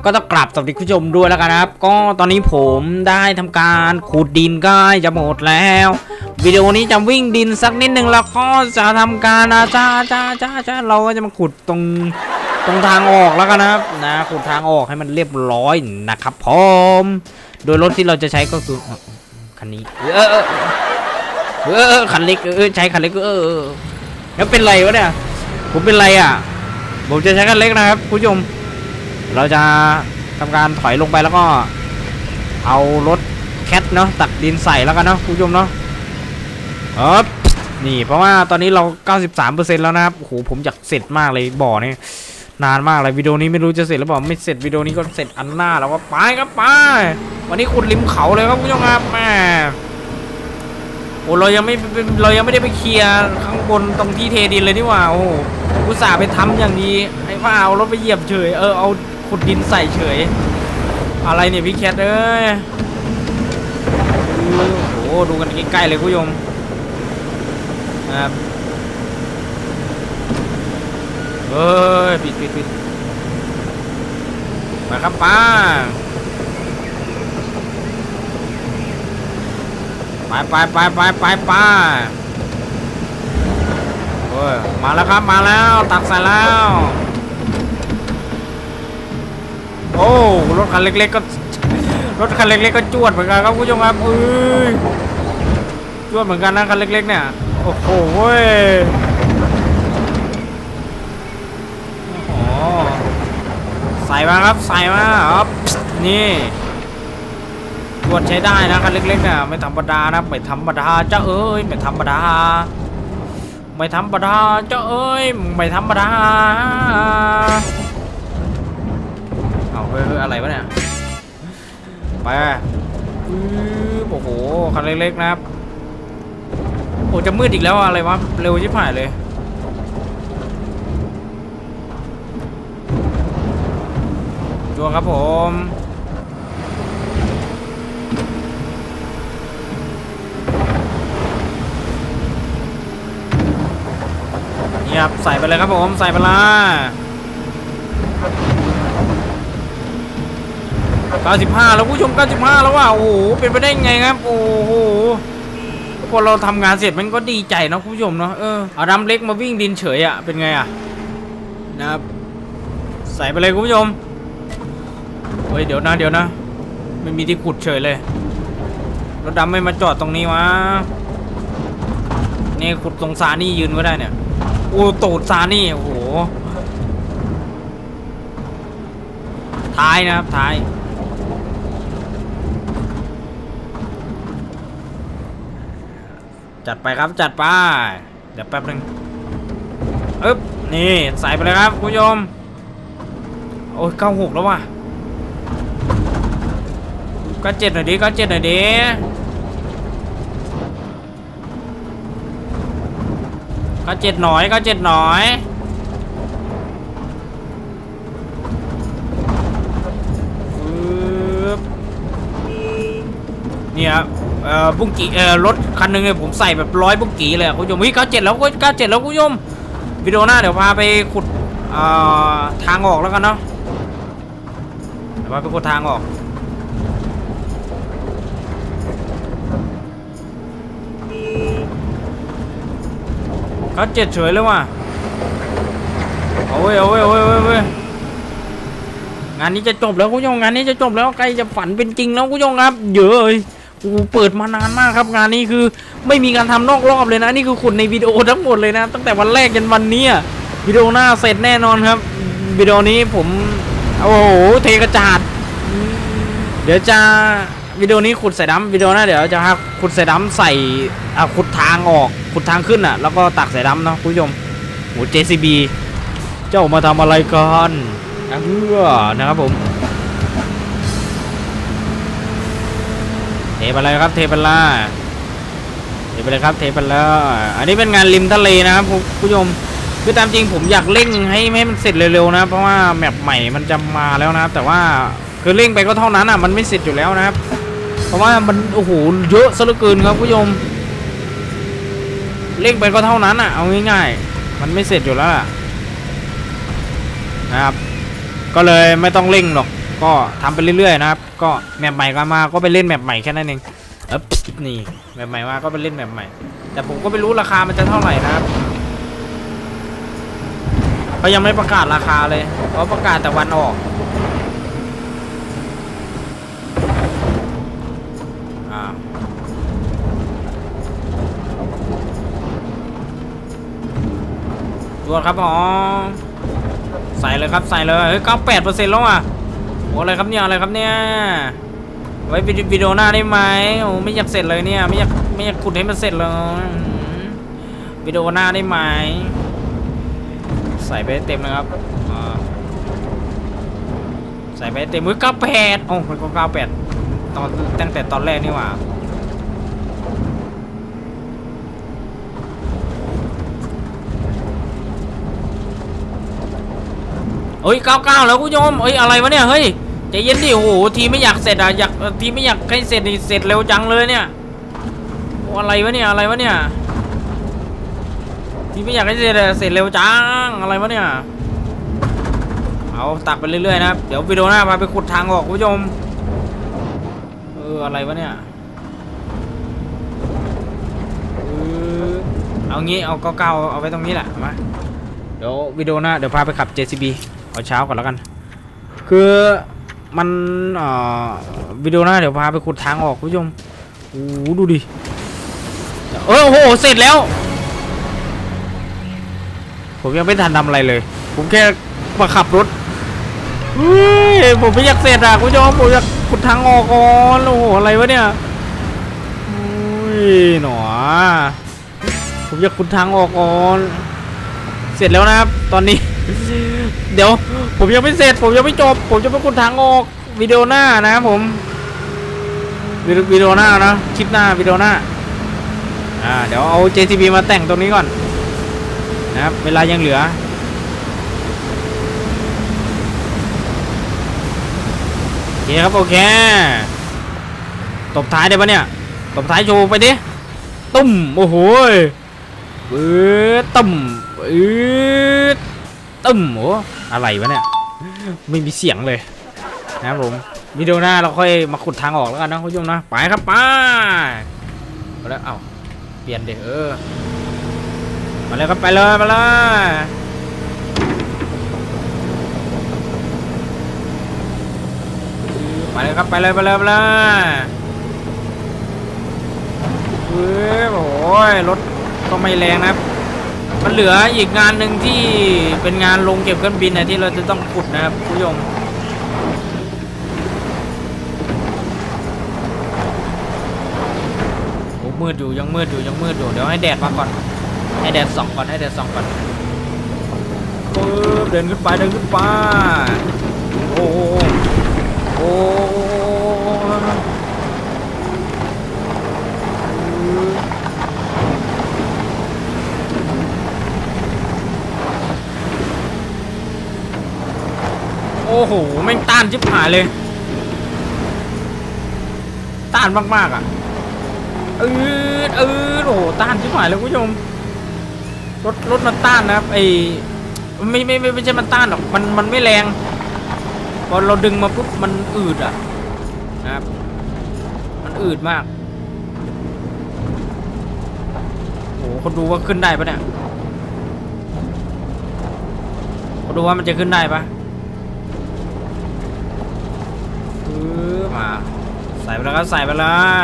ก็ต้องกราบสวัสดีคุณผู้ชมด้วยแล้วกันนะครับก็ตอนนี้ผมได้ทำการขุดดินใกล้จะหมดแล้ววิดีโอนี้จะวิ่งดินสักนิดนึงแล้วก็จะทำการจ้าเราก็จะมาขุดตรงทางออกแล้วกันนะครับขุดทางออกให้มันเรียบร้อยนะครับผมโดยรถที่เราจะใช้ก็คือคันนี้คันเล็กใช้คันเล็กแล้วเป็นไรวะเนี่ยผมเป็นไรอ่ะผมจะใช้คันเล็กนะครับคุณผู้ชมเราจะทำการถอยลงไปแล้วก็เอารถแคทเนาะตักดินใส่แล้วกันเนาะคุณผู้ชมเนาะนี่เพราะว่าตอนนี้เรา 93% แล้วนะครับโอ้โหผมอยากเสร็จมากเลยบ่อนี่นานมากเลยวิดีโอนี้ไม่รู้จะเสร็จหรือเปล่าไม่เสร็จวิดีโอนี้ก็เสร็จอันหน้าแล้วก็ไปครับไปวันนี้ขุดริมเขาเลยครับคุณผู้ชมครับแม่โอ้เรายังไม่ได้ไปเคลียร์ข้างบนตรงที่เทดินเลยนี่หว่าโอ้อุตส่าห์ไปทำอย่างดีไอ้ว่าเอารถไปเหยียบเฉยเอาขุดดินใส่เฉยอะไรเนี่ยพี่แคทโอ้ดูกันใกล้ๆเลยคุณผู้ชมครับปิดมาครับป้าไปโอ้ยมาแล้วครับมาแล้วตักใส่แล้วโอ้รถคันเล็กๆก็จวดเหมือนกันครับคุณผู้ชมครับจวดเหมือนกันนะคันเล็กๆเนี่ยโอ้โหใส่มาครับใส่มาครับนี่จวดใช้ได้นะคันเล็กๆเนี่ยไม่ธรรมดานะไม่ธรรมดาจ้าไม่ธรรมดาจ้าไม่ธรรมดาเอาอะไรวะเนี่ยไปโอ้โหคันเล็กๆนะครับโอ้จะมืดอีกแล้วอะไรวะเร็วชิบหายเลยจัวครับผมนี่ครับใส่ไปเลยครับผมใส่ไปละ95แล้วผู้ชม95แล้วว่ะโอ้โหเป็นไปได้ไงครับโอ้โหพอเราทำงานเสร็จมันก็ดีใจเนาะผู้ชมเนาะเอาดำเล็กมาวิ่งดินเฉยอ่ะเป็นไงอ่ะนะครับใส่ไปเลยคุณผู้ชมเฮ้ยเดี๋ยวนะไม่มีที่ขุดเฉยเลยรถดำไม่มาจอดตรงนี้วะนี่ขุดตรงซานี่ยืนก็ได้เนี่ยโอ้ตูดซานี่โอ้โหท้ายนะครับท้ายจัดไปครับจัดไปเดี๋ยวแป๊บนึงนี่ใส่ไปเลยครับคุณผู้ชมโอ้ย96แล้วว่ะ97หน่อยดิ97หน่อยดิ97หน่อยเนี่ยบุ้งกีรถคันหนึ่งเนี่ยผมใส่แบบ100บุ้งกีเลยคุณผู้ชม97แล้วคุณผู้ชมวิดีโอหน้าเดี๋ยวพาไปขุดทางออกแล้วกันเนาะเดี๋ยวพาไปขุดทางออก97เฉยเลยว่ะโอ้ยงานนี้จะจบแล้วคุณผู้ชมงานนี้จะจบแล้วใกล้จะฝันเป็นจริงแล้วคุณผู้ชมครับเยอะเลยเปิดมานานมากครับงานนี้คือไม่มีการทำนอกรอบเลยนะนี่คือขุดในวิดีโอทั้งหมดเลยนะตั้งแต่วันแรกจนวันนี้วิดีโอหน้าเสร็จแน่นอนครับวิดีโอนี้ผมโอ้โหเทกระจาดเดี๋ยวจะวิดีโอนี้ขุดใส่ดำวิดีโอหน้าเดี๋ยวจะขุดใส่ดำใส่ขุดทางออกขุดทางขึ้นแล้วก็ตักใส่ดำเนาะคุณผู้ชมโห JCB เจ้ามาทำอะไรกันนะครับผมเทไปเลยครับเทไปเลยครับอันนี้เป็นงานริมทะเลนะครับคุณผู้ชมคือตามจริงผมอยากเร่งให้มันเสร็จเร็วๆนะเพราะว่าแมปใหม่มันจะมาแล้วนะครับแต่ว่าคือเร่งไปก็เท่านั้นมันไม่เสร็จอยู่แล้วนะครับเพราะว่ามันโอ้โหเยอะซะเหลือเกินครับคุณผู้ชมเร่งไปก็เท่านั้นเอาง่ายๆมันไม่เสร็จอยู่แล้วนะครับ ก็เลยไม่ต้องเร่งหรอกก็ทำไปเรื่อยๆนะครับก็แมปใหม่ก็มาก็ไปเล่นแมปใหม่แค่นั้นเองนี่แมปใหม่มาก็ไปเล่นแมปใหม่แต่ผมก็ไม่รู้ราคามันจะเท่าไหร่นะครับเขายังไม่ประกาศราคาเลยเขาประกาศแต่วันออกตัวครับอ๋อใส่เลยครับใส่เลยเฮ้ย98%แล้วอ่ะโอ้อะไรครับเนี่ยอะไรครับเนี่ยไว้วิดีโอหน้าได้ไหมโอ้ไม่อยากเสร็จเลยเนี่ยไม่อยากขุดให้มันเสร็จเลยวิดีโอหน้าได้ไหมใส่ไปเต็มนะครับใส่ไปเต็มมือ98โอ้มันก็98ตั้งแต่ตอนแรกนี่หว่าเฮ้ย99แล้วคุณผู้ชมเฮ้ยอะไรวะเนี่ยเฮ้ยใจเย็นดิโอ้โหทีไม่อยากเสร็จอ่ะทีไม่อยากให้เสร็จเสร็จเร็วจังเลยเนี่ยโอ้อะไรวะเนี่ยอะไรวะเนี่ยทีไม่อยากให้เสร็จเร็วจังอะไรวะเนี่ยเอาตักไปเรื่อยๆนะครับเดี๋ยววิดีโอหน้าพาไปขุดทางออกคุณผู้ชมอะไรวะเนี่ยเอางี้เอา99เอาไว้ตรงนี้แหละมาเดี๋ยววิดีโอหน้าเดี๋ยวพาไปขับ JCB เอาเช้าก่อนแล้วกันคือมันวิดีโอหน้าเดี๋ยวพาไปขุดทางออกคุณผู้ชมโอ้ดูดิโอ้โหเสร็จแล้วผมยังไม่ทันทำอะไรเลยผมแค่มาขับรถผมไม่อยากเสร็จอ่ะคุณผู้ชมผมอยากขุดทางออกก่อนโอ้โหอะไรวะเนี่ยหนอผมอยากขุดทางออกก่อนเสร็จแล้วนะครับตอนนี้เดี๋ยวผมยังไม่เสร็จผมยังไม่จบผมจะไปขุดทางออกวิดีโอหน้านะครับผมวิดีโอหน้านะคลิปหน้าวิดีโอหน้าเดี๋ยวเอา JCB มาแต่งตรงนี้ก่อนนะครับเวลายังเหลือโอเคครับโอเคตบท้ายได้ปะเนี่ยตบท้ายโชว์ไปดิตุ้มโอ้โหตุ้มตุ้มโอ้อะไรวะเนี่ยไม่มีเสียงเลยนะครับผมวิดีโอหน้าเราค่อยมาขุดทางออกแล้วกันนะคุณผู้ชมนะไปครับไปแล้วเอาเปลี่ยนเดี๋ยวมาเลยครับไปเลยมาเลยไปเลยครับไปเลยไปเลยไปเลยโอ้ยรถก็ไม่แรงนะครับมันเหลืออีกงานหนึ่งที่เป็นงานลงเก็บเครื่องบินนะที่เราจะต้องขุดนะครับคุณผู้ชมโอ้มืดอยู่ยังมืดอยู่ยังมืดอยู่เดี๋ยวให้แดดมาก่อนให้แดดส่องก่อนให้แดดส่องก่อนเดินขึ้นไปเดินขึ้นไปโอ้โอ้โอ้โหแม่งต้านชิบหายเลยต้านมากๆอ่ะโอ้โหต้านชิบหายเลยคุณผู้ชมรถมันต้านนะครับไอ้ไม่ใช่มันต้านหรอกมันไม่แรงพอเราดึงมาปุ๊บมันอืดอ่ะนะครับมันอืดมากโอ้คนดูว่าขึ้นได้ปะเนี่ยคนดูว่ามันจะขึ้นได้ปะมาใส่ไปแล้วก็ใส่ไปเลย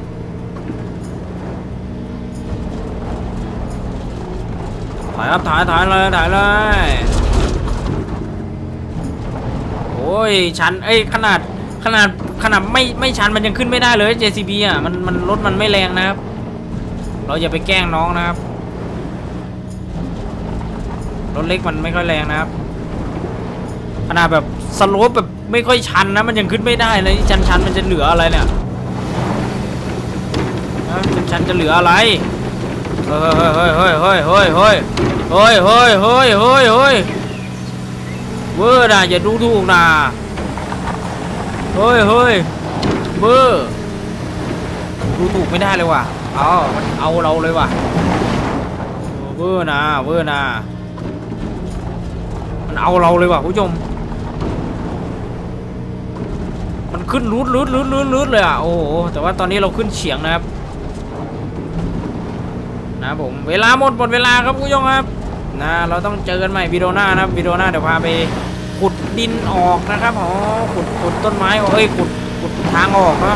ถ่ายครับถ่ายเลยถ่ายเลยโอ้ยชันขนาดไม่ชันมันยังขึ้นไม่ได้เลย JCB อ่ะมันรถมันไม่แรงนะครับเราอย่าไปแกล้งน้องนะครับรถเล็กมันไม่ค่อยแรงนะครับขนาดแบบสโลปแบบไม่ค่อยชันนะมันยังขึ้นไม่ได้เลยชันมันจะเหลืออะไรเนี่ยชันจะเหลืออะไรเฮ้ยเวอร์นะอย่าดูถูกนะเฮ้ยเวอร์ดูถูกไม่ได้เลยว่ะเอาเราเลยว่ะเวอร์นะมันเอาเราเลยว่ะผู้ชมขึ้นรูดเลยอ่ะโอ้โหแต่ว่าตอนนี้เราขึ้นเฉียงนะครับนะผมเวลาหมดเวลาครับคุณผู้ชมครับนะเราต้องเจอกันใหม่วิดีโอหน้านะครับวิดีโอหน้าเดี๋ยวพาไปขุดดินออกนะครับอ๋อขุดต้นไม้เอ้ยขุดทางออกเนาะ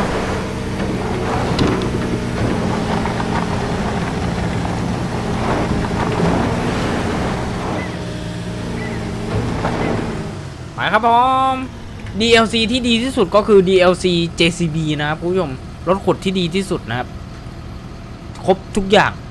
ไปครับผม DLC ที่ดีที่สุดก็คือ DLC JCB นะครับคุณผู้ชมรถขุดที่ดีที่สุดนะครับครบทุกอย่าง